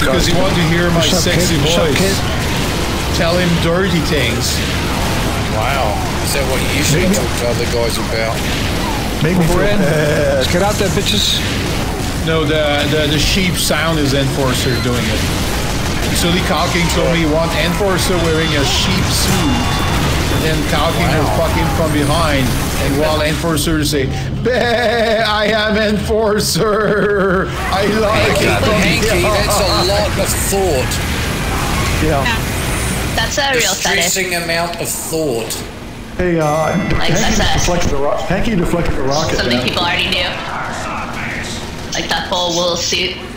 because he wants to hear my sexy voice. Tell him dirty things. Wow. Is that what you should talk to other guys about? Make me feel bad. Let's get out there, bitches. No, the sheep sound is Enforcer doing it. Sully Calking told me he want Enforcer wearing a sheep suit, and then Calking will fuck him from behind, and while Enforcer say, "Bah, I am Enforcer. I like it." Hankey, that's a lot of thought. Yeah. That's a real Distressing fetish. amount of thought. Hey, Hankey deflected the rocket. Something people already knew. Like that full wool suit.